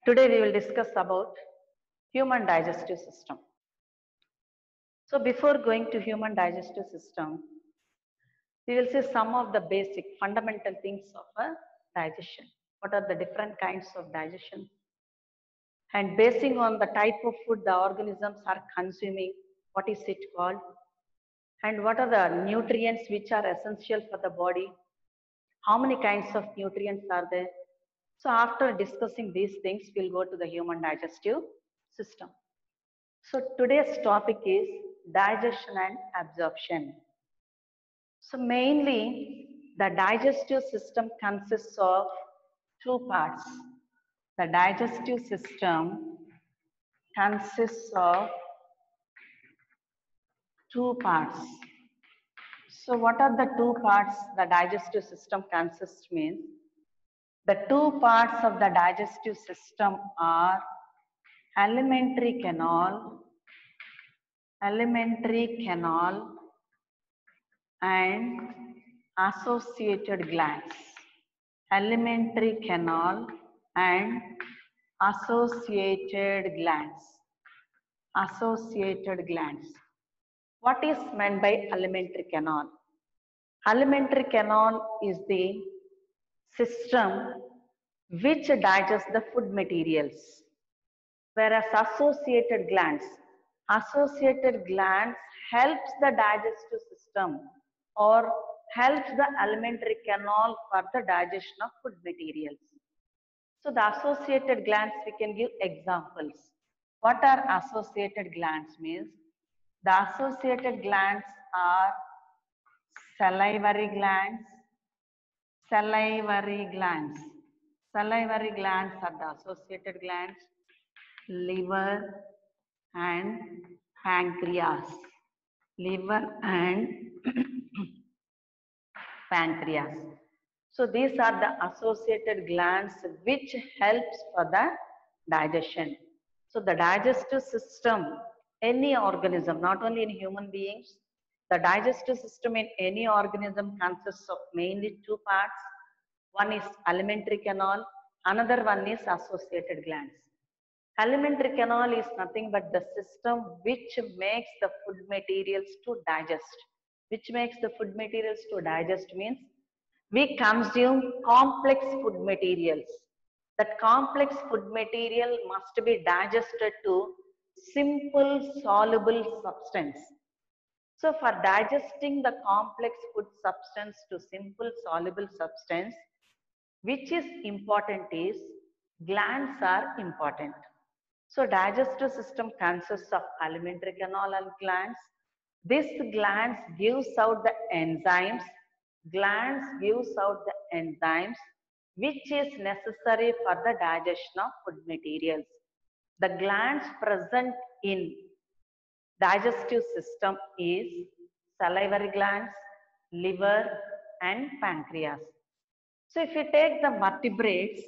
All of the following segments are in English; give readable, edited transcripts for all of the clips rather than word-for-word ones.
Today we will discuss about human digestive system. So before going to human digestive system, we will see some of the basic fundamental things of a digestion. What are the different kinds of digestion? And basing on the type of food the organisms are consuming, what is it called? And what are the nutrients which are essential for the body? How many kinds of nutrients are there? So after discussing these things, we'll go to the human digestive system. So today's topic is digestion and absorption. So mainly the digestive system consists of two parts. The digestive system consists of two parts. So what are the two parts the digestive system consists means? The two parts of the digestive system are alimentary canal and associated glands. Alimentary canal and associated glands. Associated glands. What is meant by alimentary canal? Alimentary canal is the system which digests the food materials, whereas associated glands helps the digestive system or helps the alimentary canal for the digestion of food materials. So the associated glands, we can give examples. What are associated glands means? The associated glands are salivary glands. Salivary glands are the associated glands. Liver and pancreas. Liver and pancreas. So these are the associated glands which helps for the digestion. So the digestive system, any organism, not only in human beings, the digestive system in any organism consists of mainly two parts. One is alimentary canal, another one is associated glands. Alimentary canal is nothing but the system which makes the food materials to digest. Which makes the food materials to digest means we consume complex food materials. That complex food material must be digested to simple soluble substance. So for digesting the complex food substance to simple soluble substance, which is important is glands are important. So digestive system consists of alimentary canal and glands. This glands gives out the enzymes. Glands gives out the enzymes which is necessary for the digestion of food materials. The glands present in digestive system is salivary glands, liver and pancreas. So if you take the vertebrates,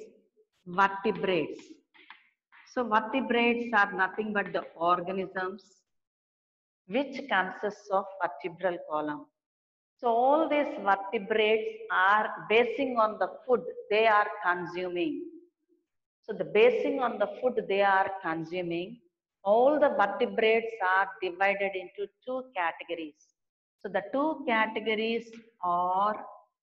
so vertebrates are nothing but the organisms which consists of vertebral column. So all these vertebrates are basing on the food they are consuming. So the basing on the food they are consuming, all the vertebrates are divided into two categories. So the two categories are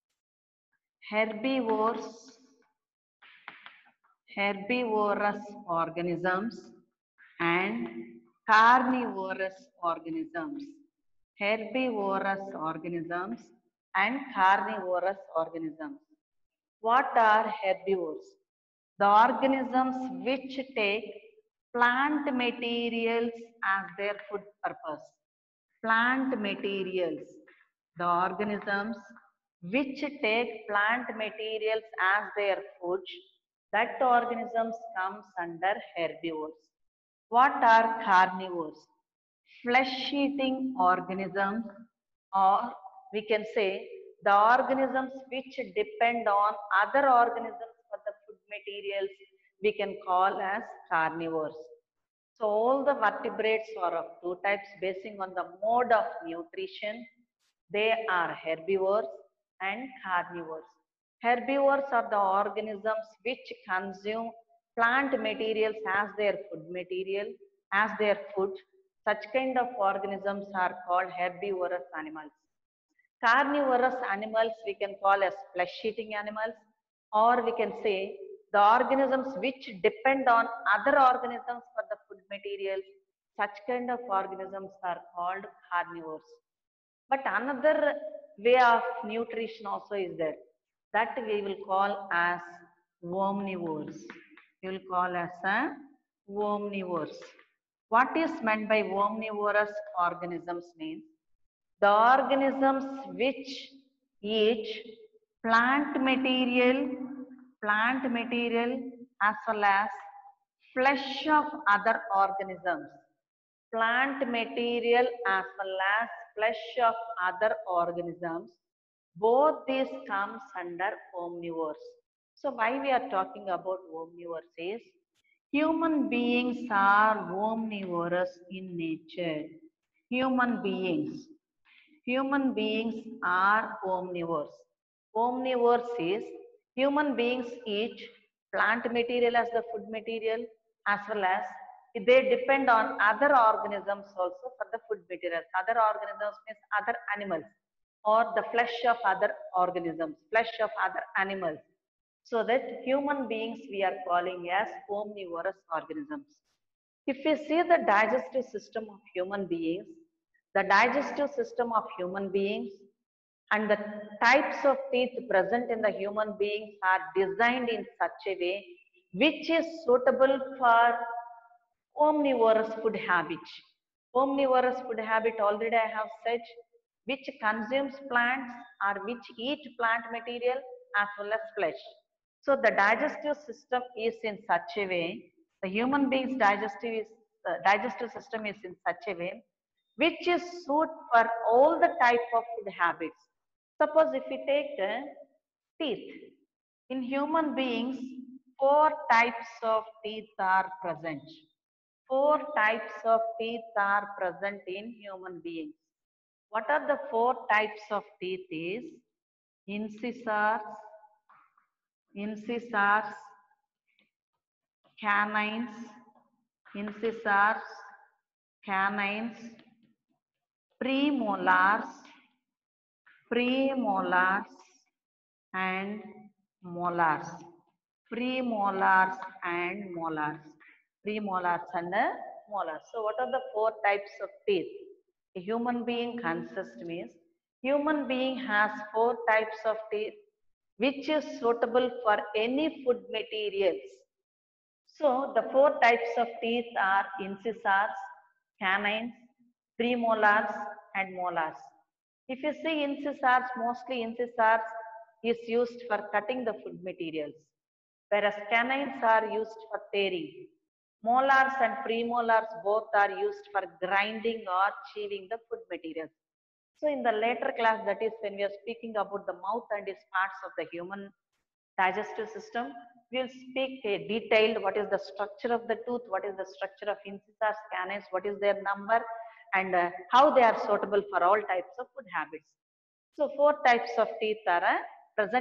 herbivorous organisms and carnivorous organisms. Herbivorous organisms and carnivorous organisms. What are herbivores? The organisms which take plant materials as their food purpose. Plant materials. The organisms which take plant materials as their food, that organisms comes under herbivores. What are carnivores? Flesh-eating organisms, or we can say the organisms which depend on other organisms for the food materials, we can call as carnivores. So all the vertebrates are of two types basing on the mode of nutrition. They are herbivores and carnivores. Herbivores are the organisms which consume plant materials as their food material, as their food. Such kind of organisms are called herbivorous animals. Carnivorous animals we can call as flesh-eating animals, or we can say the organisms which depend on other organisms for the food materials. Such kind of organisms are called carnivores. But another way of nutrition also is there. That we will call as omnivores. We will call as a omnivores. What is meant by omnivorous organisms means the organisms which eat plant material as well as flesh of other organisms. Plant material as well as flesh of other organisms, both these comes under omnivores. So why we are talking about omnivores is human beings are omnivorous in nature. Human beings. Human beings are omnivores. Omnivores is human beings eat plant material as the food material as well as they depend on other organisms also for the food material. Other organisms means other animals or the flesh of other organisms, flesh of other animals. So that human beings we are calling as omnivorous organisms. If we see the digestive system of human beings, the digestive system of human beings and the types of teeth present in the human beings are designed in such a way which is suitable for omnivorous food habit. Omnivorous food habit already I have said which consumes plants or which eat plant material as well as flesh. So the digestive system is in such a way, the human being's digestive system is in such a way which is suit for all the type of food habits. Suppose if we take teeth, in human beings, four types of teeth are present. Four types of teeth are present in human beings. What are the four types of teeth is incisors, incisors, canines, incisors, canines, premolars, premolars and molars. Premolars and molars. Premolars and molars. So what are the four types of teeth? A human being consists means human being has four types of teeth which is suitable for any food materials. So the four types of teeth are incisors, canines, premolars and molars. If you see incisors, mostly incisors is used for cutting the food materials, whereas canines are used for tearing. Molars and premolars both are used for grinding or chewing the food materials. So in the later class, that is when we are speaking about the mouth and its parts of the human digestive system, we will speak a detailed what is the structure of the tooth, what is the structure of incisors, canines, what is their number, and how they are suitable for all types of food habits. So four types of teeth are present,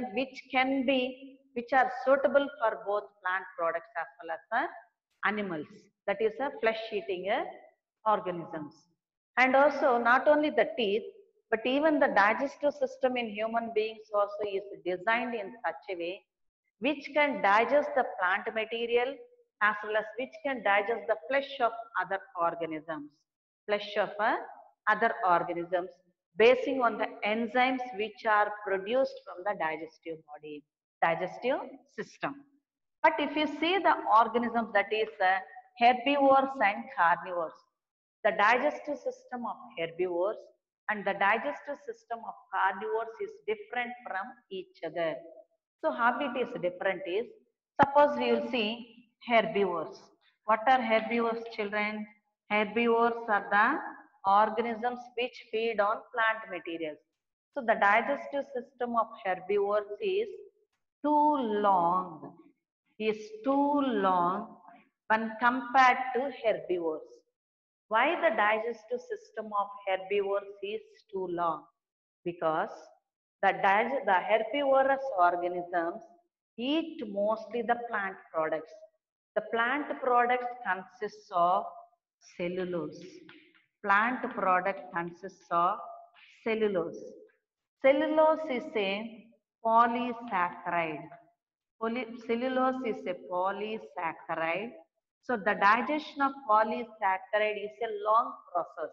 which are suitable for both plant products as well as animals. That is flesh-eating organisms. And also not only the teeth, but even the digestive system in human beings also is designed in such a way which can digest the plant material as well as which can digest the flesh of other organisms. Flesh of other organisms basing on the enzymes which are produced from the digestive body, digestive system. But if you see the organisms that is herbivores and carnivores, the digestive system of herbivores and the digestive system of carnivores is different from each other. So how it is different is, suppose we will see herbivores. What are herbivores, children? Herbivores are the organisms which feed on plant materials. So the digestive system of herbivores too long, is too long when compared to herbivores. Why the digestive system of herbivores is too long? Because the herbivorous organisms eat mostly the plant products. The plant products consists of cellulose. Plant product consists of cellulose. Cellulose is a polysaccharide. Cellulose is a polysaccharide. So the digestion of polysaccharide is a long process.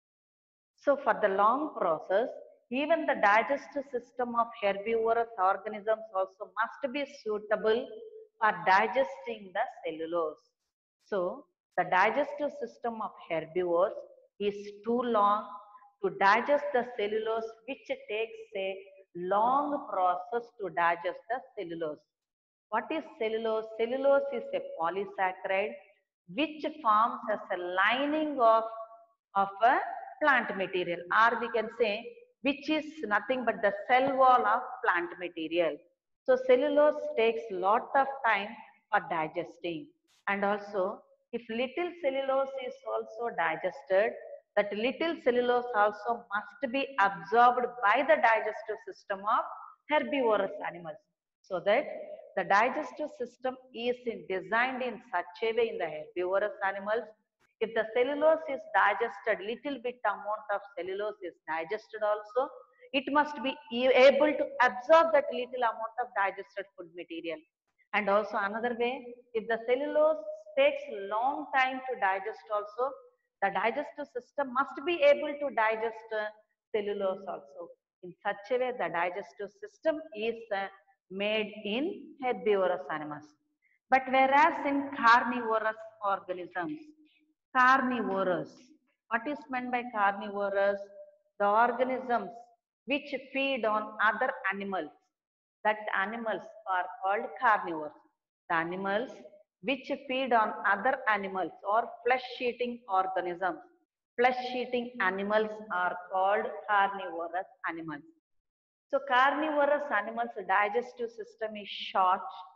So for the long process, even the digestive system of herbivorous organisms also must be suitable for digesting the cellulose. So the digestive system of herbivores is too long to digest the cellulose, which takes a long process to digest the cellulose. What is cellulose? Cellulose is a polysaccharide which forms as a lining of a plant material, or we can say which is nothing but the cell wall of plant material. So cellulose takes lot of time for digesting, and also if little cellulose is also digested, that little cellulose also must be absorbed by the digestive system of herbivorous animals, so that the digestive system is designed in such a way in the herbivorous animals. If the cellulose is digested, little bit amount of cellulose is digested also, it must be able to absorb that little amount of digested food material. And also another way, if the cellulose takes long time to digest also, the digestive system must be able to digest cellulose also. In such a way, the digestive system is made in herbivorous animals. But whereas in carnivorous organisms, carnivorous, what is meant by carnivorous? The organisms which feed on other animals, that animals are called carnivores. The animals which feed on other animals or flesh-eating organisms. Flesh-eating animals are called carnivorous animals. So carnivorous animals' digestive system is short.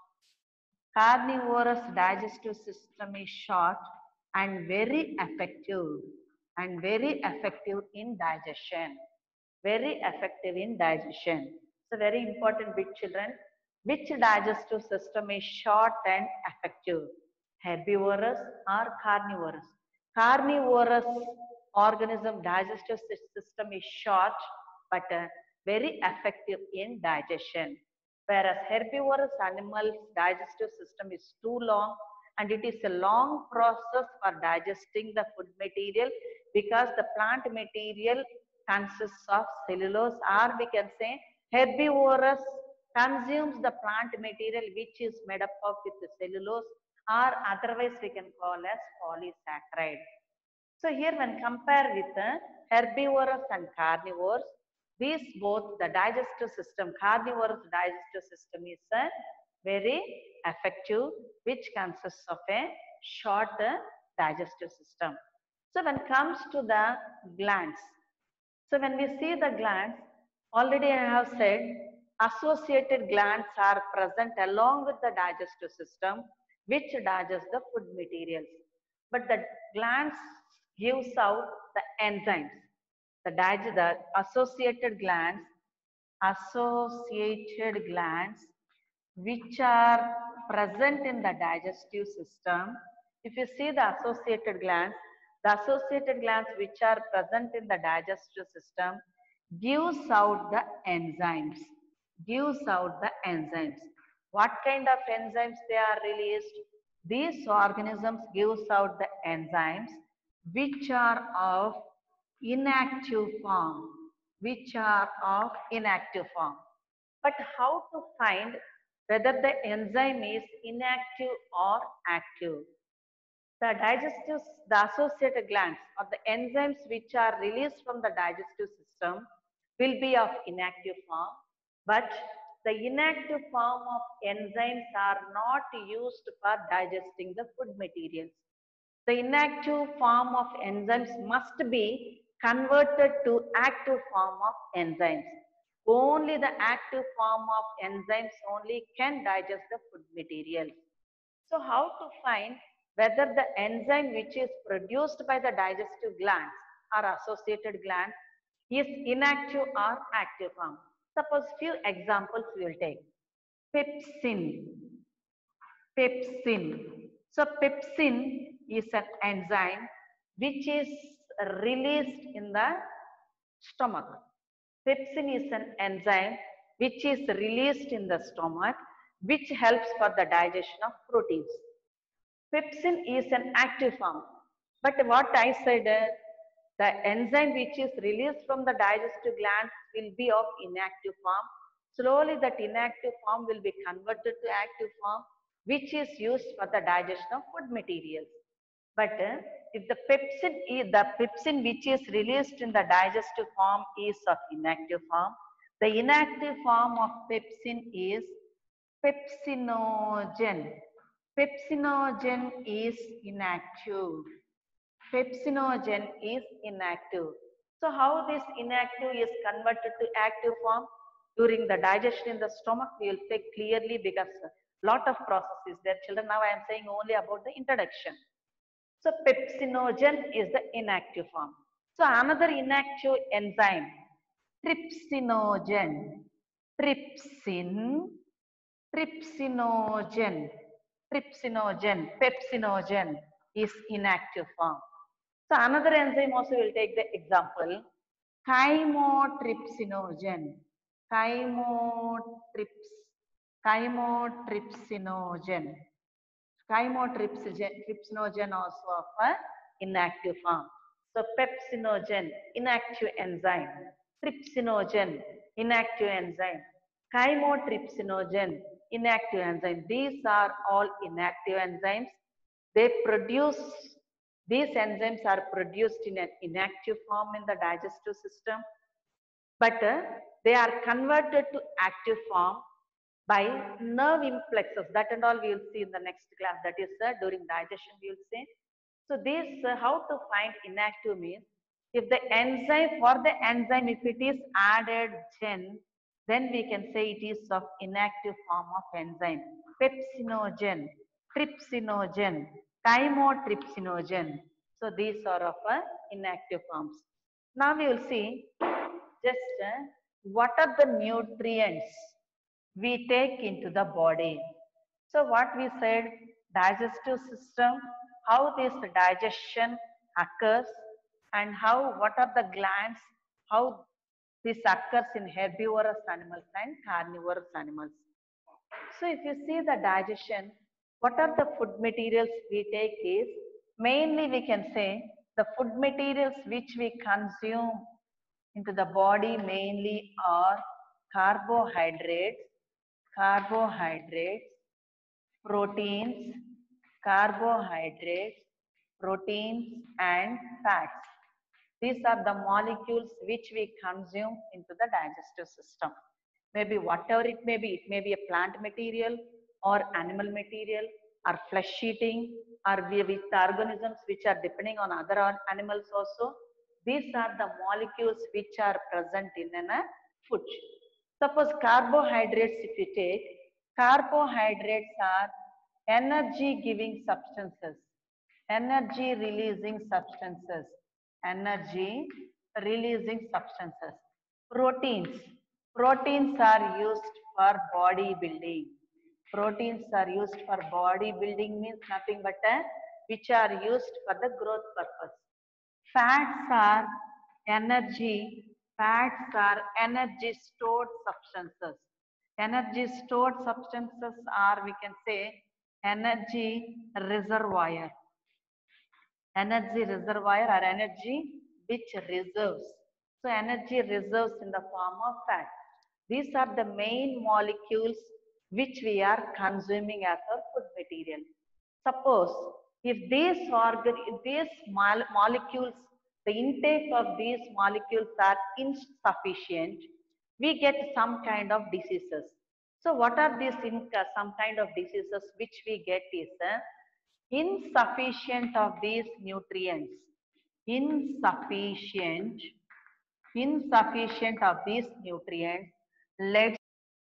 Carnivorous digestive system is short and very effective in digestion. Very effective in digestion. So very important, big children. Which digestive system is short and effective? Herbivorous or carnivorous? Carnivorous organism digestive system is short but very effective in digestion. Whereas herbivorous animals digestive system is too long and it is a long process for digesting the food material, because the plant material consists of cellulose, or we can say herbivorous consumes the plant material which is made up of with the cellulose, or otherwise we can call as polysaccharide. So here when compare with the herbivorous and carnivores, these both the digestive system, carnivorous digestive system is very effective, which consists of a short digestive system. So when it comes to the glands, so when we see the glands, already I have said associated glands are present along with the digestive system which digest the food materials. But the glands gives out the enzymes. The associated glands which are present in the digestive system. If you see the associated glands which are present in the digestive system gives out the enzymes. What kind of enzymes they are released? These organisms gives out the enzymes which are of inactive form. But how to find whether the enzyme is inactive or active? The associated glands or the enzymes which are released from the digestive system will be of inactive form, but the inactive form of enzymes are not used for digesting the food materials. The inactive form of enzymes must be converted to active form of enzymes. Only the active form of enzymes only can digest the food materials. So how to find whether the enzyme which is produced by the digestive glands or associated glands is inactive or active form? Suppose few examples we will take. Pepsin. So pepsin is an enzyme which is released in the stomach. Pepsin is an enzyme which is released in the stomach, which helps for the digestion of proteins. Pepsin is an active form. But what I said, the enzyme which is released from the digestive glands will be of inactive form. Slowly that inactive form will be converted to active form, which is used for the digestion of food materials. But if the pepsin which is released in the digestive form is of inactive form, the inactive form of pepsin is pepsinogen. Pepsinogen is inactive. Pepsinogen is inactive. So how this inactive is converted to active form? During the digestion in the stomach, we will say clearly because a lot of processes there. Children, now I am saying only about the introduction. So pepsinogen is the inactive form. So another inactive enzyme, trypsinogen. Trypsin, trypsinogen, trypsinogen, pepsinogen is inactive form. So another enzyme also will take the example, chymotrypsinogen, chymotrypsinogen. Chymotrypsinogen also of a inactive form. So pepsinogen, inactive enzyme. Trypsinogen, inactive enzyme. Chymotrypsinogen, inactive enzyme. These are all inactive enzymes. These enzymes are produced in an inactive form in the digestive system, but they are converted to active form by nerve implexus. That and all we will see in the next class. That is during digestion we will see. So this how to find inactive means if the enzyme if it is added gen, then we can say it is of inactive form of enzyme. Pepsinogen, trypsinogen, chymotrypsinogen. So these are of inactive forms. Now we will see just what are the nutrients we take into the body. So what we said, digestive system, how this digestion occurs and what are the glands, how this occurs in herbivorous animals and carnivorous animals. So if you see the digestion, what are the food materials we take is, mainly we can say the food materials which we consume into the body mainly are carbohydrates, proteins, carbohydrates, proteins and fats. These are the molecules which we consume into the digestive system. Maybe whatever it may be a plant material or animal material or flesh eating or with organisms which are depending on other animals also. These are the molecules which are present in a food. Suppose carbohydrates, if you take, carbohydrates are energy giving substances, energy releasing substances, energy releasing substances. Proteins, proteins are used for bodybuilding. Proteins are used for bodybuilding means nothing but which are used for the growth purpose. Fats are energy stored substances. Energy stored substances are, we can say, energy reservoir. Energy reservoir or energy which reserves. So energy reserves in the form of fat. These are the main molecules which we are consuming as our food material. Suppose if these molecules, the intake of these molecules are insufficient, we get some kind of diseases. So what are these some kind of diseases which we get is insufficient of these nutrients. Insufficient of these nutrients leads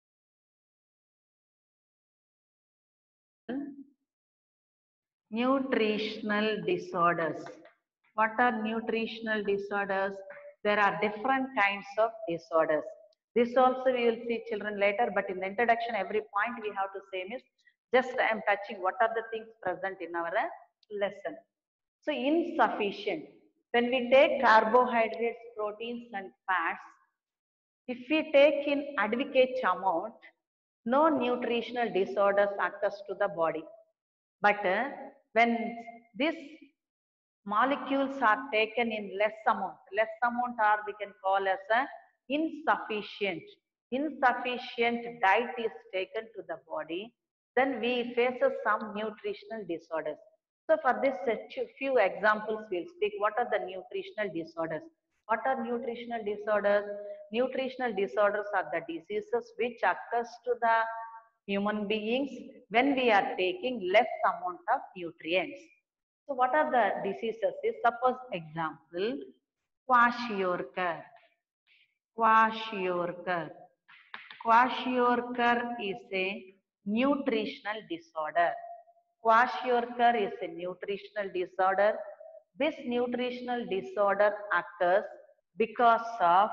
nutritional disorders. What are nutritional disorders? There are different kinds of disorders. This also we will see children later, but in the introduction every point we have to say is Just I am touching what are the things present in our lesson. So insufficient. When we take carbohydrates, proteins and fats, if we take in adequate amount, no nutritional disorders occurs to the body. But when these molecules are taken in less amount or we can call as a insufficient. Insufficient diet is taken to the body, then we face some nutritional disorders. So for this few examples we'll speak. What are the nutritional disorders? What are nutritional disorders? Nutritional disorders are the diseases which occurs to the human beings when we are taking less amount of nutrients. So what are the diseases? Suppose example, kwashiorkor. Kwashiorkor. Kwashiorkor is a nutritional disorder. Kwashiorkor is a nutritional disorder. This nutritional disorder occurs because of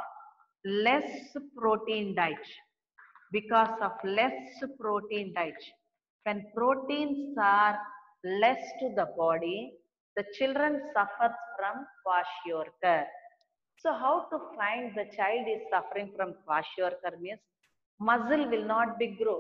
less protein diet. Because of less protein diet. When proteins are less to the body, the children suffers from kwashiorkor. So how to find the child is suffering from kwashiorkor means muscle will not be grow.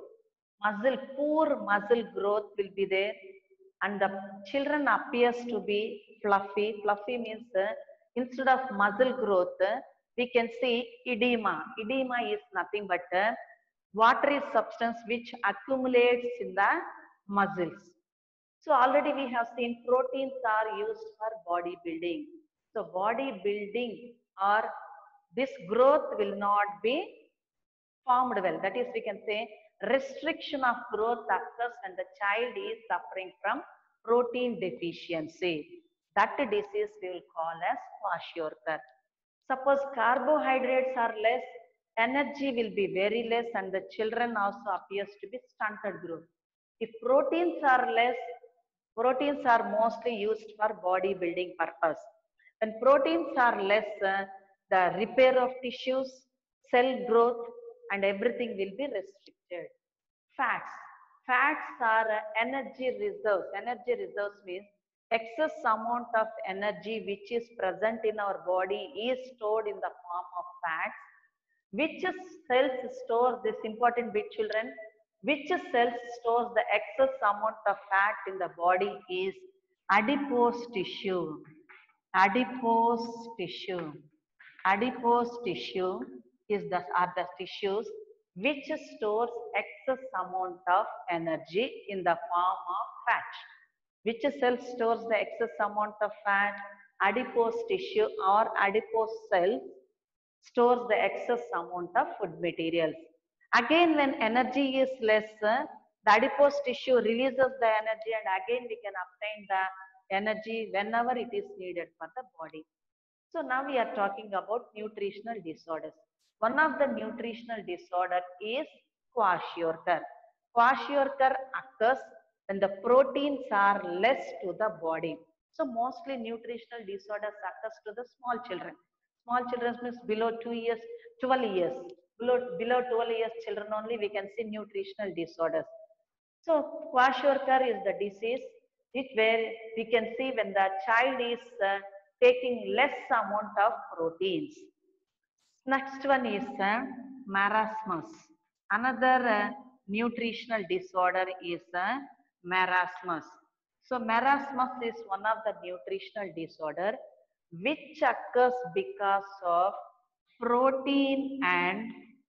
Poor muscle growth will be there and the children appears to be fluffy. Fluffy means instead of muscle growth, we can see edema. Edema is nothing but watery substance which accumulates in the muscles. So already we have seen proteins are used for bodybuilding. So bodybuilding or this growth will not be formed well. That is, we can say restriction of growth occurs when the child is suffering from protein deficiency. That disease we will call as kwashiorkor. Suppose carbohydrates are less, energy will be very less and the children also appears to be stunted growth. If proteins are less, proteins are mostly used for bodybuilding purpose. When proteins are less, the repair of tissues, cell growth and everything will be restricted. Fats. Fats are energy reserves. Energy reserves means excess amount of energy which is present in our body is stored in the form of fats. Which cells store this important bit, children? Which cells stores the excess amount of fat in the body is adipose tissue. Adipose tissue. Adipose tissue are the tissues which stores excess amount of energy in the form of fat. Which cell stores the excess amount of fat? Adipose tissue or adipose cell stores the excess amount of food materials. Again, when energy is less, the adipose tissue releases the energy and again we can obtain the energy whenever it is needed for the body. So now we are talking about nutritional disorders. One of the nutritional disorder is kwashiorkor. Kwashiorkor occurs when the proteins are less to the body. So mostly nutritional disorders occurs to the small children. Small children means below 2 years, 12 years. Below 12 years children only we can see nutritional disorders. So kwashiorkor is the disease where we can see when the child is taking less amount of proteins. Next one is marasmus. Another nutritional disorder is marasmus. So marasmus is one of the nutritional disorder which occurs because of protein and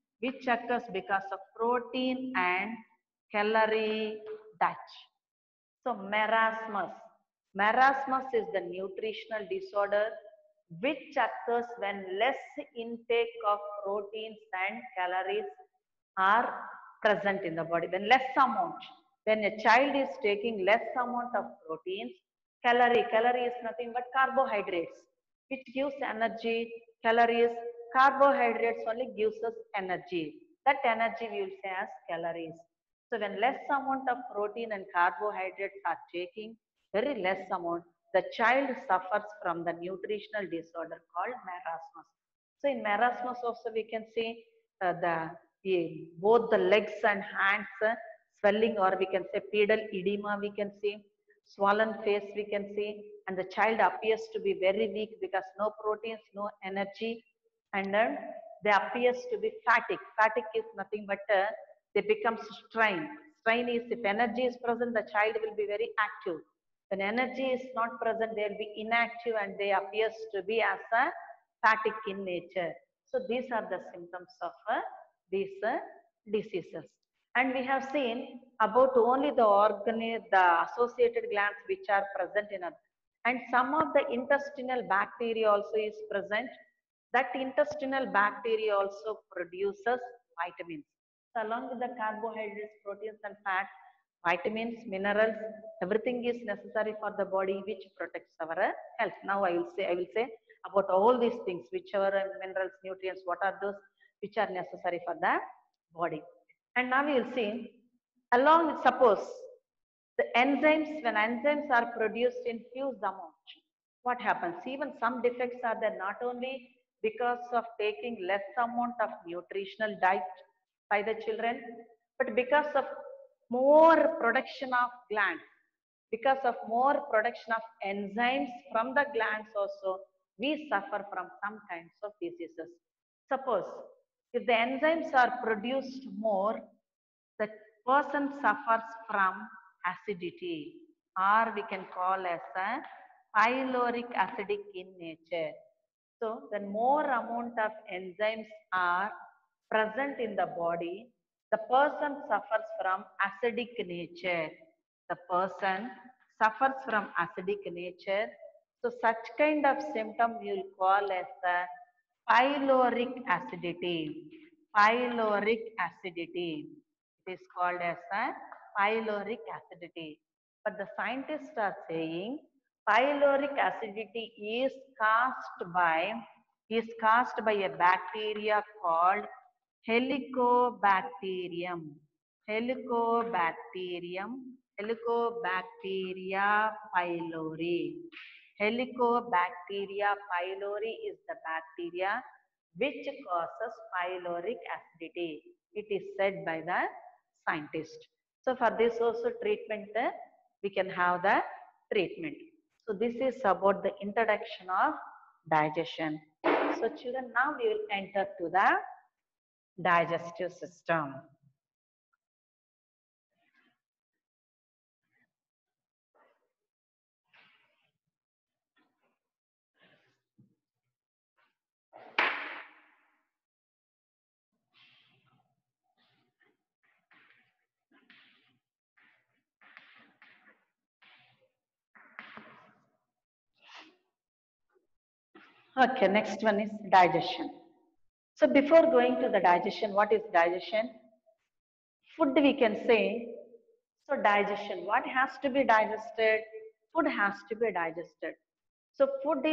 calorie debt. So marasmus. Marasmus is the nutritional disorder which occurs when less intake of proteins and calories are present in the body. When less amount, when a child is taking less amount of proteins, calorie is nothing but carbohydrates, which gives energy. Calories, carbohydrates only gives us energy. That energy we will say as calories. So when less amount of protein and carbohydrates are taking, very less amount, the child suffers from the nutritional disorder called marasmus. So in marasmus also we can see both the legs and hands swelling, or we can say pedal edema, we can see swollen face, we can see, and the child appears to be very weak because no proteins, no energy, and then they appears to be fatigue. Fatigue is nothing but they become strain. Strain is if energy is present, the child will be very active. When energy is not present, they will be inactive and they appears to be as a fatigue in nature. So these are the symptoms of these diseases. And we have seen about only the associated glands which are present in us. And some of the intestinal bacteria also is present. That intestinal bacteria also produces vitamins. So along with the carbohydrates, proteins and fat, vitamins, minerals, everything is necessary for the body which protects our health. Now I will say about all these things, whichever minerals, nutrients, what are those which are necessary for the body. And now we will see, along with, suppose the enzymes, when enzymes are produced in huge amount, what happens? Even some defects are there, not only because of taking less amount of nutritional diet by the children, but because of more production of glands, because of more production of enzymes from the glands also, we suffer from some kinds of diseases. Suppose if the enzymes are produced more, the person suffers from acidity, or we can call as a pyloric acidic in nature. So the more amount of enzymes are present in the body, the person suffers from acidic nature. The person suffers from acidic nature. So such kind of symptom we will call as the pyloric acidity. Pyloric acidity. It is called as a pyloric acidity. But the scientists are saying pyloric acidity is caused by a bacteria called Helicobacterium. Helicobacteria pylori. Helicobacteria pylori is the bacteria which causes pyloric acidity. It is said by the scientist. So for this also treatment, we can have the treatment. So this is about the introduction of digestion. So children, now we will enter to the digestive system. Okay, next one is digestion. So before going to the digestion, what is digestion? Food we can say. So digestion, what has to be digested? Food has to be digested. So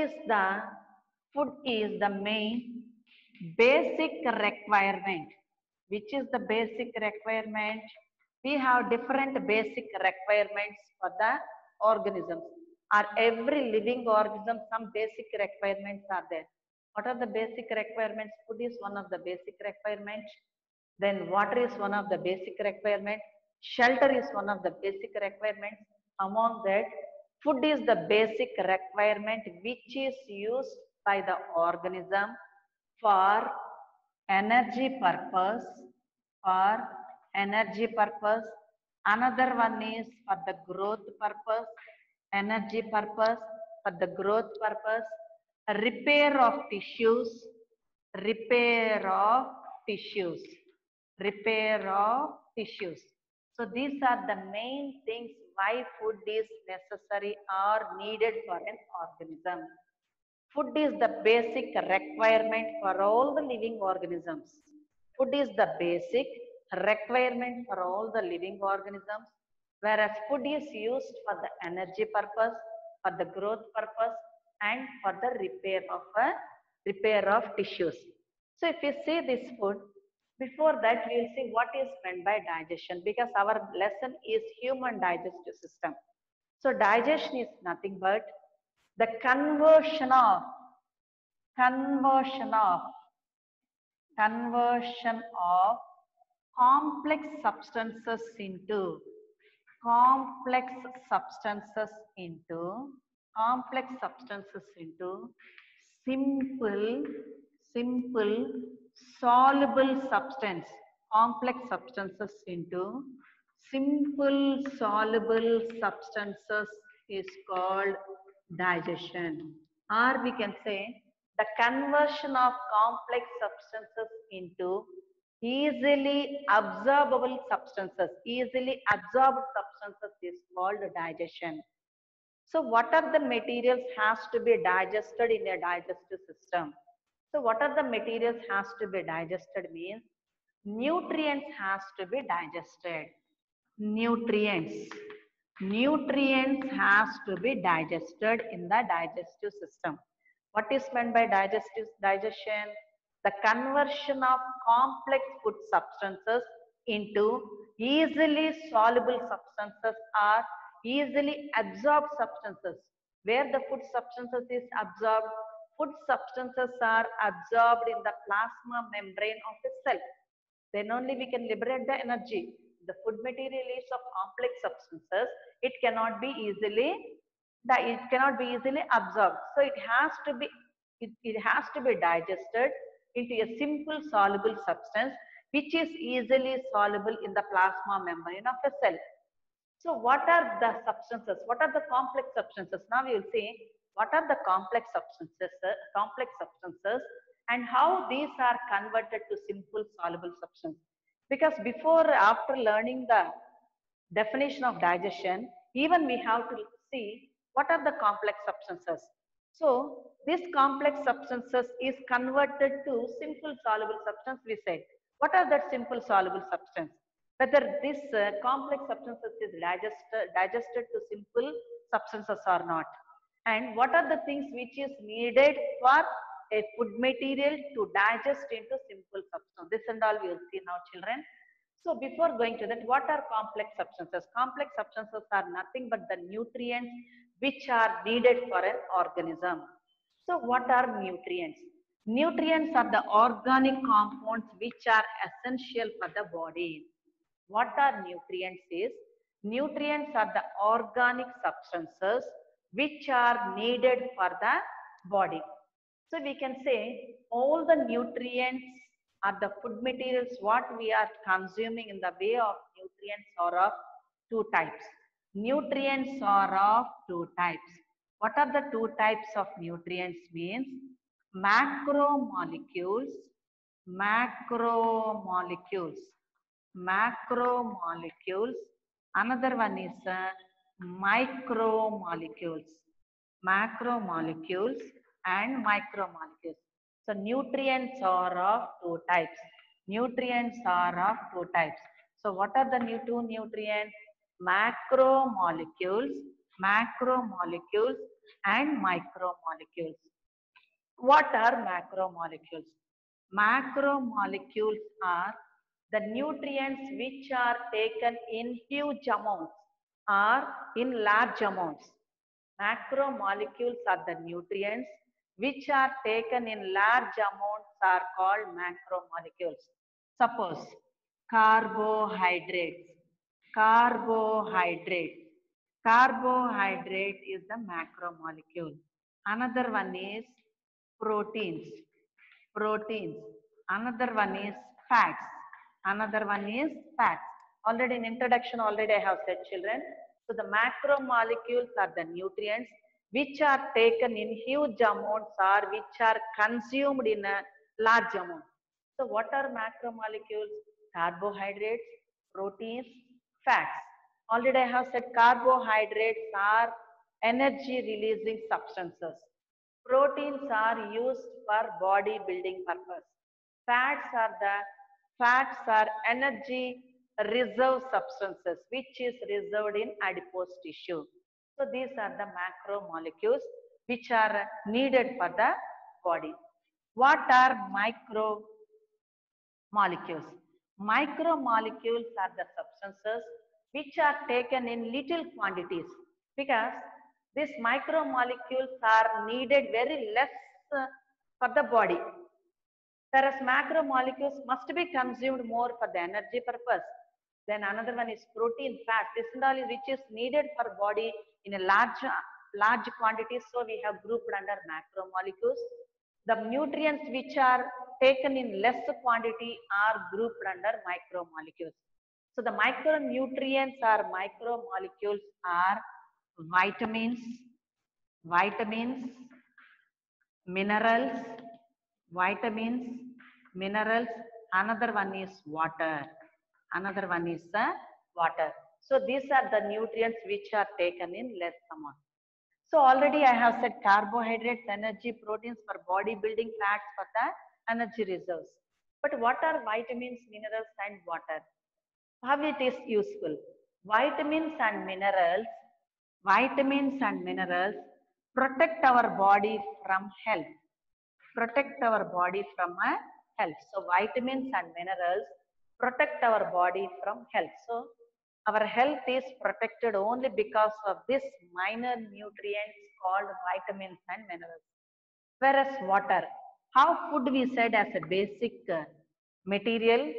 food is the main basic requirement. Which is the basic requirement? We have different basic requirements for the organisms. Or every living organism, some basic requirements are there. What are the basic requirements? Food is one of the basic requirements. Then water is one of the basic requirements. Shelter is one of the basic requirements. Among that, food is the basic requirement which is used by the organism for energy purpose. For energy purpose. Another one is for the growth purpose. Energy purpose, for the growth purpose. Repair of tissues. Repair of tissues. Repair of tissues. So these are the main things why food is necessary or needed for an organism. Food is the basic requirement for all the living organisms. Food is the basic requirement for all the living organisms, whereas food is used for the energy purpose, for the growth purpose, and for the repair of tissues. So if you see this food, before that we will see what is meant by digestion, because our lesson is human digestive system. So digestion is nothing but the conversion of complex substances into complex substances into complex substances into simple simple soluble substance. Complex substances into simple soluble substances is called digestion, or we can say the conversion of complex substances into easily absorbable substances. Easily absorbed substances is called digestion. So what are the materials has to be digested in a digestive system? So what are the materials has to be digested means nutrients has to be digested. Nutrients. Nutrients has to be digested in the digestive system. What is meant by digestive digestion? The conversion of complex food substances into easily soluble substances or easily absorbed substances. Where the food substances is absorbed, food substances are absorbed in the plasma membrane of a cell. Then only we can liberate the energy. The food material is of complex substances. It cannot be easily absorbed. So it has to be digested into a simple soluble substance which is easily soluble in the plasma membrane of a cell. So what are the substances? What are the complex substances? Now we will see what are the complex substances and how these are converted to simple soluble substance. Because before, after learning the definition of digestion, even we have to see what are the complex substances. So this complex substances is converted to simple soluble substance, we said. What are that simple soluble substance? Whether this complex substances is digested to simple substances or not. And what are the things which is needed for a food material to digest into simple substance? This and all we will see now, children. So before going to that, what are complex substances? Complex substances are nothing but the nutrients which are needed for an organism. So what are nutrients? Nutrients are the organic compounds which are essential for the body. What are nutrients is? Nutrients are the organic substances which are needed for the body. So we can say all the nutrients are the food materials what we are consuming in the way of nutrients are of two types. Nutrients are of two types. What are the two types of nutrients means? Macromolecules, macromolecules, macromolecules. Another one is micromolecules, macromolecules and micromolecules. So nutrients are of two types. Nutrients are of two types. So what are the two nutrients? Macromolecules, macromolecules and micromolecules. What are macromolecules? Macromolecules are the nutrients which are taken in huge amounts or in large amounts. Macromolecules are the nutrients which are taken in large amounts are called macromolecules. Suppose carbohydrates. Carbohydrate. Carbohydrate is the macromolecule. Another one is proteins. Proteins. Another one is fats. Another one is fats. Already in introduction, already I have said, children. So the macromolecules are the nutrients which are taken in huge amounts or which are consumed in a large amount. So what are macromolecules? Carbohydrates, proteins, fats. Already I have said carbohydrates are energy releasing substances. Proteins are used for body building purpose. Fats are energy reserve substances which is reserved in adipose tissue. So these are the macromolecules which are needed for the body. What are micromolecules? Micromolecules are the substances which are taken in little quantities because these micromolecules are needed very less for the body. Whereas macromolecules must be consumed more for the energy purpose. Then another one is protein, fat. This and all which is needed for body in a large quantity. So we have grouped under macromolecules. The nutrients which are taken in less quantity are grouped under micromolecules. So the micronutrients or micromolecules are vitamins, vitamins, minerals, vitamins, minerals. Another one is water. Another one is the water. So these are the nutrients which are taken in less amount. So already I have said carbohydrates, energy, proteins for body building, fats for the energy reserves. But what are vitamins, minerals and water? How it is useful? Vitamins and minerals, vitamins and minerals protect our body from health. Protect our body from a health. So vitamins and minerals protect our body from health. So our health is protected only because of this minor nutrients called vitamins and minerals. Whereas water, how food we said as a basic material,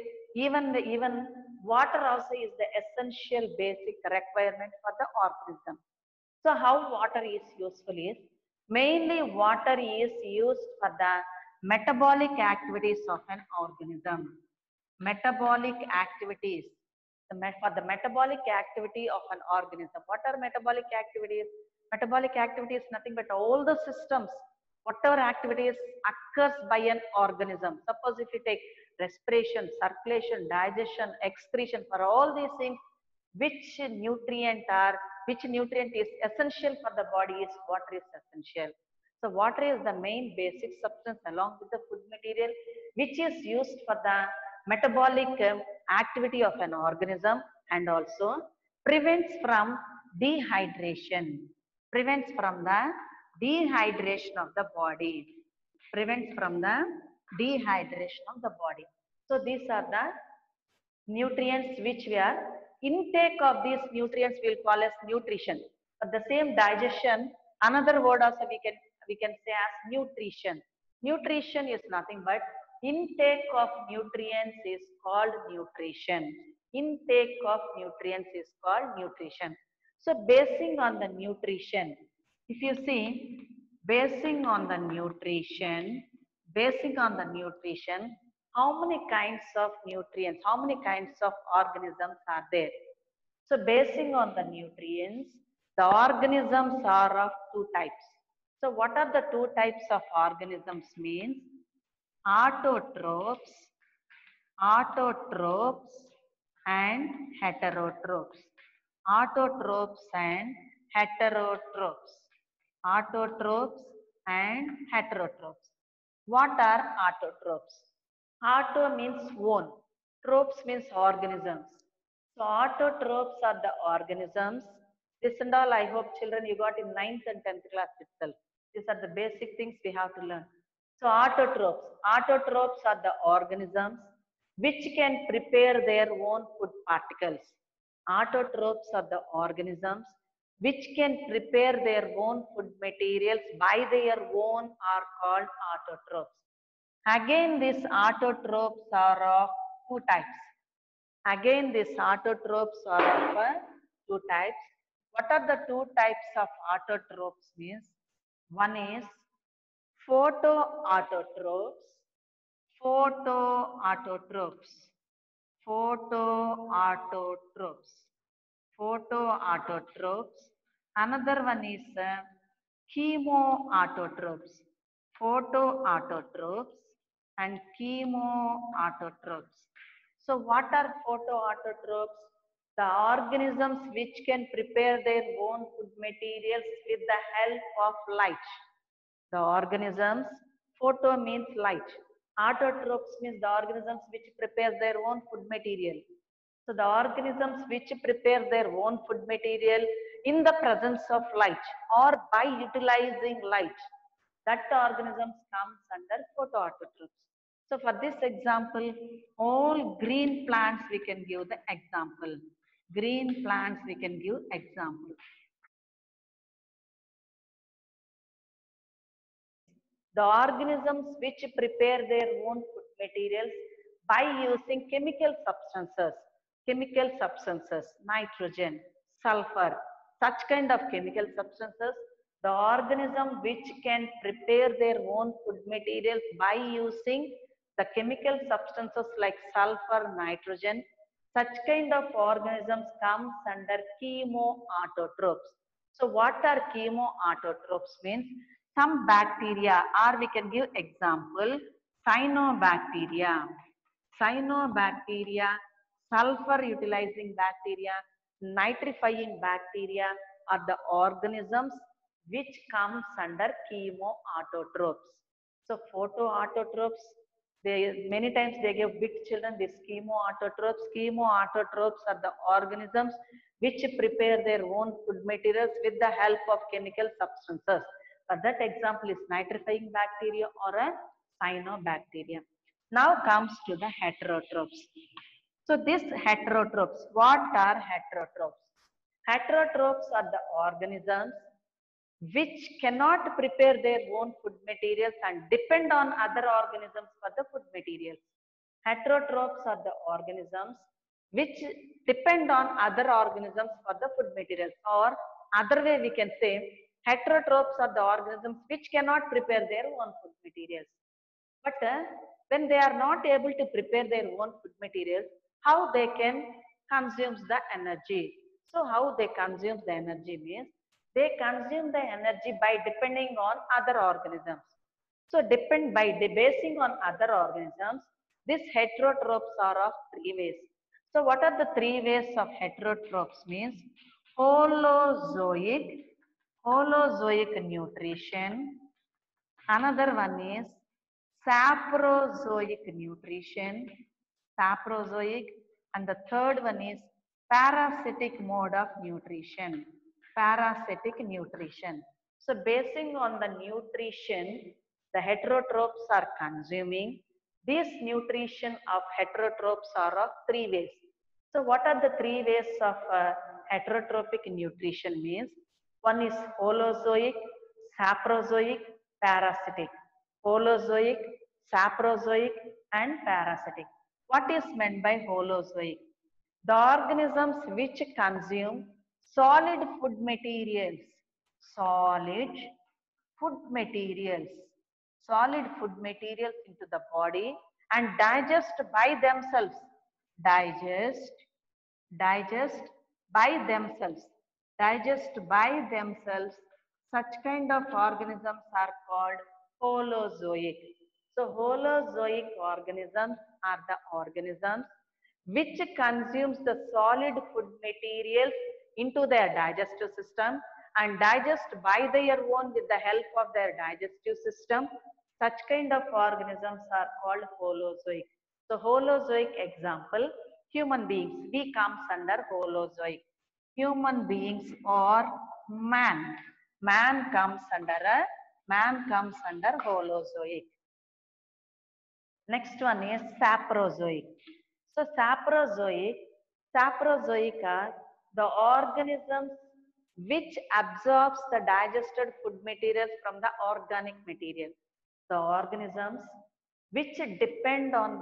even water also is the essential basic requirement for the organism. So how water is useful is, mainly water is used for the metabolic activities of an organism. Metabolic activities. For the metabolic activity of an organism. What are metabolic activities? Metabolic activity is nothing but all the systems, whatever activities occurs by an organism. Suppose if you take respiration, circulation, digestion, excretion, for all these things, which nutrient are, which nutrient is essential for the body is water is essential. So water is the main basic substance along with the food material which is used for the metabolic activity of an organism and also prevents from dehydration. Prevents from the dehydration of the body. Prevents from the dehydration of the body. So these are the nutrients which we are intake of these nutrients we will call as nutrition. But the same digestion, another word also we can say as nutrition. Nutrition is nothing but intake of nutrients is called nutrition. Intake of nutrients is called nutrition. So basing on the nutrition, if you see, basing on the nutrition, basing on the nutrition, how many kinds of nutrients, how many kinds of organisms are there? So basing on the nutrients, the organisms are of two types. So what are the two types of organisms means? Autotrophs, autotrophs and heterotrophs. Autotrophs and heterotrophs. Autotrophs and heterotrophs. What are autotrophs? Auto means own. Tropes means organisms. So autotrophs are the organisms. This and all I hope children you got in 9th and 10th class itself. These are the basic things we have to learn. So autotrophs. Autotrophs are the organisms which can prepare their own food particles. Autotrophs are the organisms which can prepare their own food materials by their own are called autotrophs. Again, these autotrophs are of two types. Again, these autotrophs are of two types. What are the two types of autotrophs means? One is photoautotrophs, photoautotrophs, photoautotrophs, photoautotrophs. Another one is chemoautotrophs, photoautotrophs and chemoautotrophs. So what are photoautotrophs? The organisms which can prepare their own food materials with the help of light. The organisms, photo means light. Autotrophs means the organisms which prepare their own food material. So the organisms which prepare their own food material in the presence of light or by utilizing light, that organisms comes under photoautotrophs. So for this example, all green plants we can give the example. Green plants we can give example. The organisms which prepare their own food materials by using chemical substances, nitrogen, sulfur, such kind of chemical substances. The organism which can prepare their own food materials by using the chemical substances like sulfur, nitrogen, such kind of organisms comes under chemoautotrophs. So what are chemoautotrophs means? Some bacteria, or we can give example, cyanobacteria. Cyanobacteria, sulfur utilizing bacteria, nitrifying bacteria are the organisms which comes under chemoautotrophs. So photoautotrophs, they many times they give big children this chemoautotrophs. Chemoautotrophs are the organisms which prepare their own food materials with the help of chemical substances. For that example is nitrifying bacteria or a cyanobacteria. Now comes to the heterotrophs. So these heterotrophs, what are heterotrophs? Heterotrophs are the organisms which cannot prepare their own food materials and depend on other organisms for the food materials. Heterotrophs are the organisms which depend on other organisms for the food materials, or other way we can say heterotrophs are the organisms which cannot prepare their own food materials. But when they are not able to prepare their own food materials, how they can consume the energy? So how they consume the energy means they consume the energy by depending on other organisms. So depend by basing on other organisms, these heterotrophs are of three ways. So what are the three ways of heterotrophs means? Holozoic, holozoic nutrition. Another one is saprozoic nutrition, saprozoic, and the third one is parasitic mode of nutrition, parasitic nutrition. So basing on the nutrition the heterotrophs are consuming, these nutrition of heterotrophs are of three ways. So what are the three ways of heterotrophic nutrition means? One is holozoic, saprozoic, parasitic. Holozoic, saprozoic, and parasitic. What is meant by holozoic? The organisms which consume solid food materials, solid food materials, solid food materials into the body and digest by themselves, digest, digest by themselves, digest by themselves, such kind of organisms are called holozoic. So holozoic organisms are the organisms which consumes the solid food materials into their digestive system and digest by their own with the help of their digestive system. Such kind of organisms are called holozoic. So holozoic example, human beings, we comes under holozoic. Human beings or man. Man comes under holozoic. Next one is saprozoic. So saprozoic are the organisms which absorbs the digested food materials from the organic material. The organisms which depend on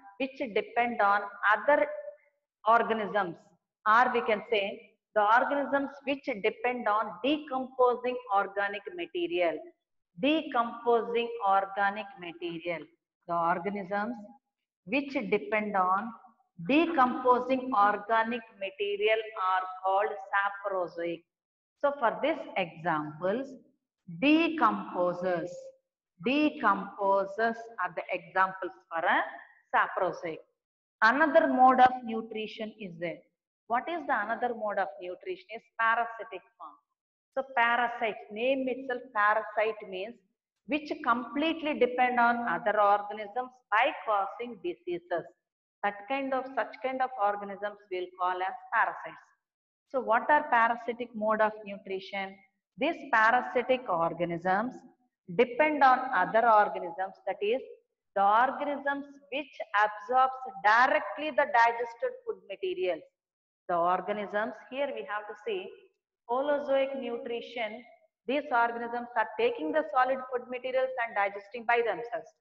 other organisms, or we can say the organisms which depend on decomposing organic material. Decomposing organic material. The organisms which depend on decomposing organic material are called saprozoic. So for this examples, decomposers. Decomposers are the examples for a saprozoic. Another mode of nutrition is there. What is the another mode of nutrition is parasitic form. So parasite, name itself parasite means which completely depend on other organisms by causing diseases. Such kind of organisms we'll call as parasites. So what are parasitic mode of nutrition? These parasitic organisms depend on other organisms, that is the organisms which absorbs directly the digested food materials. The organisms, here we have to see holozoic nutrition, these organisms are taking the solid food materials and digesting by themselves.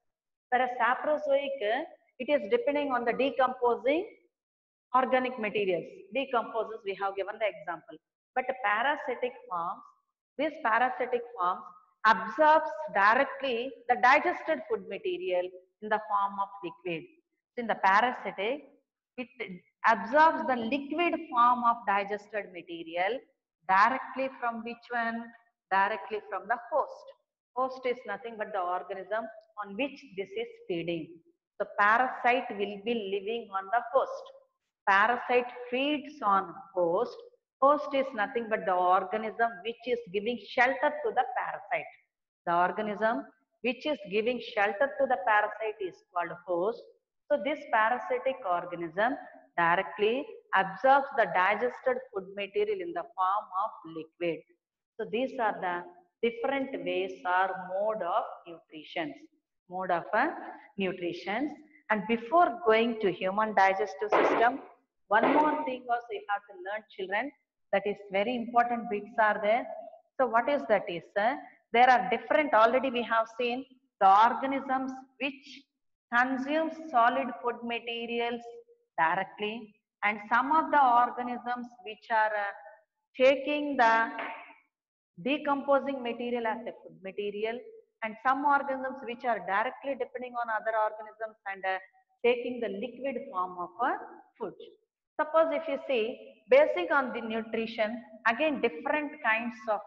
Whereas saprozoic, it is depending on the decomposing organic materials. Decomposes, we have given the example. But parasitic forms, these parasitic forms absorbs directly the digested food material in the form of liquid. So in the parasitic, it absorbs the liquid form of digested material directly from which one? Directly from the host. Host is nothing but the organism on which this is feeding. The parasite will be living on the host. Parasite feeds on host. Host is nothing but the organism which is giving shelter to the parasite. The organism which is giving shelter to the parasite is called host. So this parasitic organism directly absorbs the digested food material in the form of liquid. So these are the different ways or mode of nutrition. Mode of nutrition. And before going to human digestive system, one more thing also you have to learn, children, that is very important bits are there. So what is that is, there are different, already we have seen the organisms which consume solid food materials directly, and some of the organisms which are taking the decomposing material as a food material, and some organisms which are directly depending on other organisms and taking the liquid form of a food. Suppose if you see basic on the nutrition, again different kinds of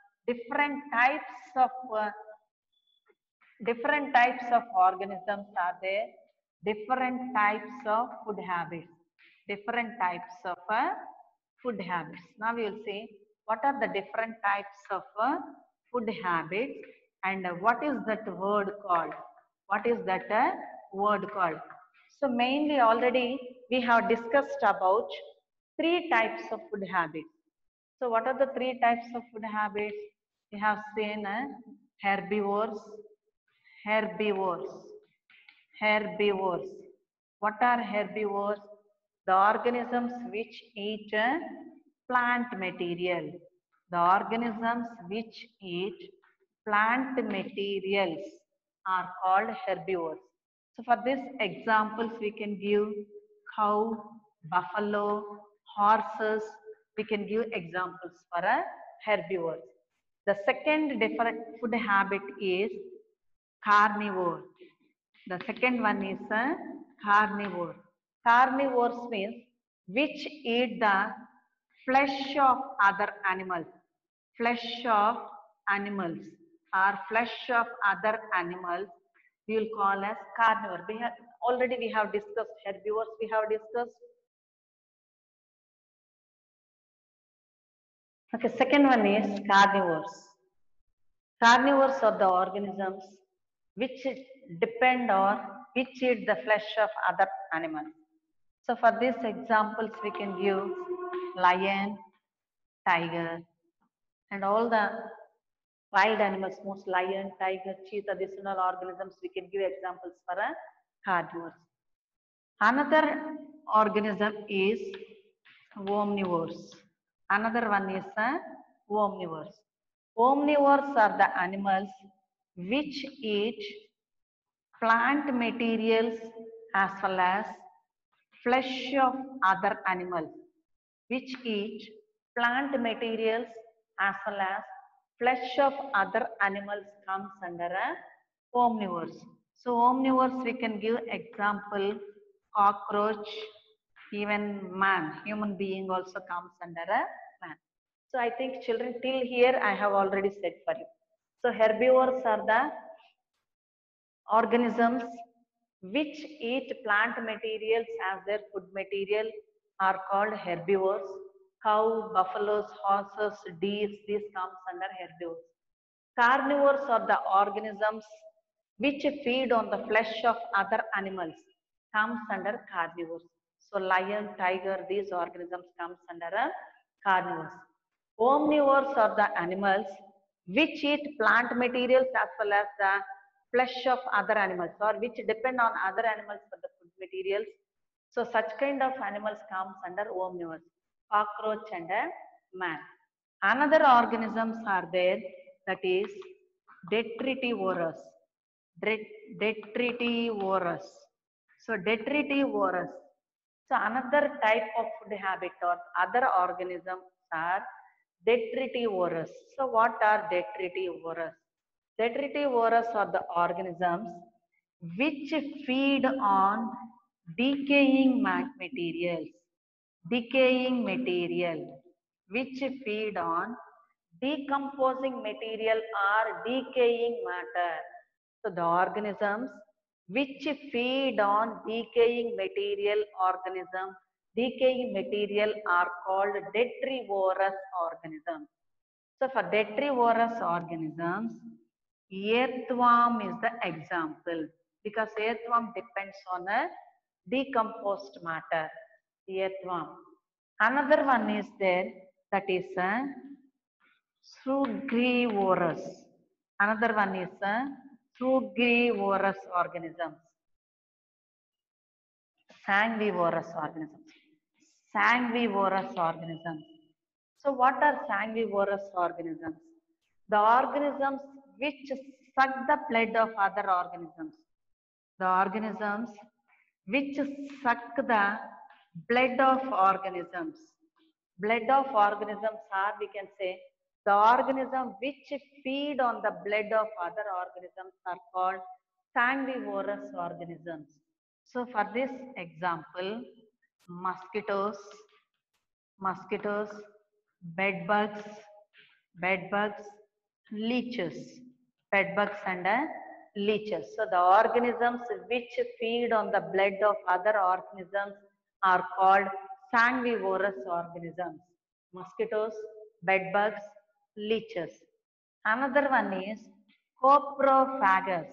different types of organisms are there, different types of food habits, different types of food habits. Now we will see what are the different types of food habits, and what is that word called? What is that word called? So mainly already we have discussed about three types of food habits. So what are the three types of food habits? We have seen herbivores, herbivores, herbivores. What are herbivores? The organisms which eat plant material. The organisms which eat plant materials are called herbivores. So for this examples we can give cow, buffalo, horses. We can give examples for a herbivores. The second different food habit is carnivore. The second one is a carnivore. Carnivores means which eat the flesh of other animals. Flesh of animals or flesh of other animals we will call as carnivore. Already we have discussed herbivores, we have discussed. Okay, second one is carnivores. Carnivores are the organisms which depend on, which eat the flesh of other animals. So for these examples, we can give lion, tiger, and all the wild animals, most lion, tiger, cheetah, these are all organisms, we can give examples for a carnivores. Another organism is omnivores. Another one is omnivores. Omnivores are the animals which eat plant materials as well as flesh of other animals, which eat plant materials as well as flesh of other animals comes under a omnivores. So omnivores we can give example cockroach, even man, human being also comes under a man. So I think children till here I have already said for you. So herbivores are the organisms which eat plant materials as their food material are called herbivores. Cow, buffaloes, horses, deer, these comes under herbivores. Carnivores are the organisms which feed on the flesh of other animals, comes under carnivores. So lion, tiger, these organisms comes under a carnivores. Omnivores are the animals which eat plant materials as well as the flesh of other animals, or which depend on other animals for the food materials. So such kind of animals comes under omnivores, cockroach and a man. Another organisms are there, that is detritivorous. detritivorous. So detritivorous. So another type of food habit or other organisms are detritivorous. So what are detritivorous? Detritivorous are the organisms which feed on decaying materials. Decaying material which feed on decomposing material or decaying matter. So the organisms which feed on decaying material are called detrivorous organisms. So for detrivorous organisms, earthworm is the example because earthworm depends on a decomposed matter. Earthworm. Another one is there, that is a frugivorous. Another one is a frugivorous organisms. Sanguivorous organisms. Sanguivorous organisms. So what are sanguivorous organisms? The organisms which suck the blood of other organisms. The organisms which suck the blood of organisms. Blood of organisms are, we can say, the organism which feed on the blood of other organisms are called sanguivorous organisms. So for this example, mosquitoes, bed bugs, leeches, bed bugs and leeches. So the organisms which feed on the blood of other organisms are called sanguivorous organisms. Mosquitoes, bed bugs, leeches. Another one is coprophagous.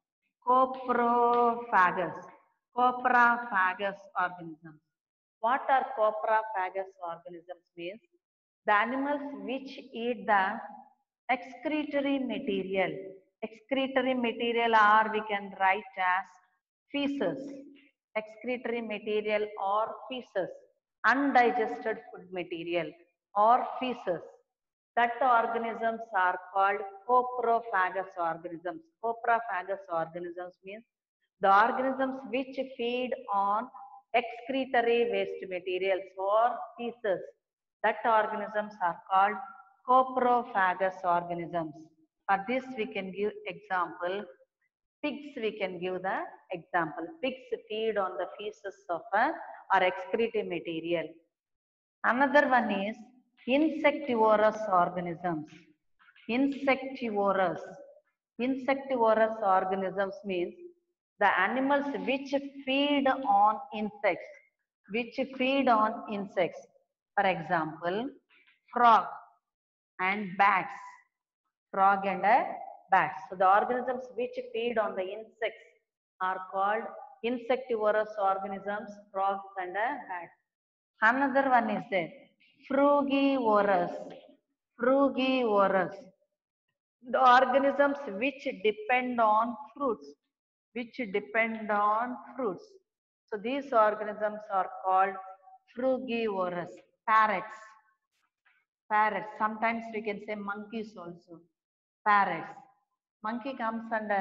Coprophagous. Coprophagous organisms. What are coprophagous organisms means? The animals which eat the excretory material. Excretory material, or we can write as feces. Excretory material or feces. Undigested food material or feces. That organisms are called coprophagous organisms. Coprophagous organisms means the organisms which feed on excretory waste materials or feces. That organisms are called coprophagous organisms. For this we can give example. Pigs, we can give the example. Pigs feed on the feces of or excretory material. Another one is insectivorous organisms. Insectivorous. Insectivorous organisms means the animals which feed on insects. Which feed on insects. For example, frog and bats. Frog and bats. So the organisms which feed on the insects are called insectivorous organisms, frogs and bats. Another one is there, frugivorous. Frugivorous. The organisms which depend on fruits. Which depend on fruits. So these organisms are called frugivorous. Parrots. Parrots. Sometimes we can say monkeys also. Parrots. Monkey comes under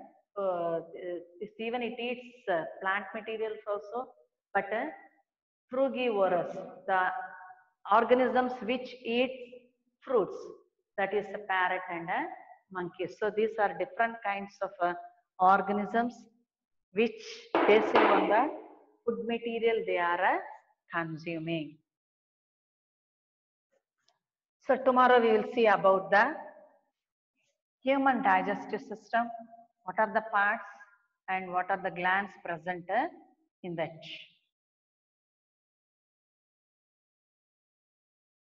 even it eats plant materials also, but frugivorous, the organisms which eat fruits, that is a parrot and a monkey. So these are different kinds of organisms which based on the food material they are consuming. So tomorrow we will see about the human digestive system, what are the parts and what are the glands present in that.